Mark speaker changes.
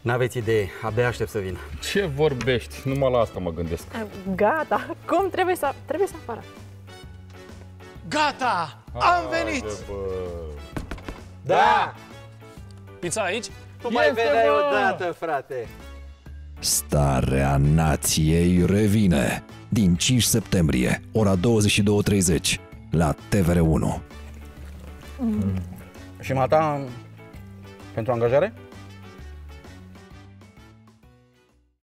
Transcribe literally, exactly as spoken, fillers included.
Speaker 1: N-aveți idee, abia aștept să vin.
Speaker 2: Ce vorbești? Numai la asta mă gândesc.
Speaker 3: Gata, cum trebuie să, trebuie să apară?
Speaker 4: Gata! Am venit!
Speaker 1: Da!
Speaker 4: Pizza aici?
Speaker 1: Tu mai veneai odată, frate!
Speaker 5: Starea Nației revine din cinci septembrie, ora douăzeci și două treizeci, la T V R unu.
Speaker 1: Și mata pentru angajare?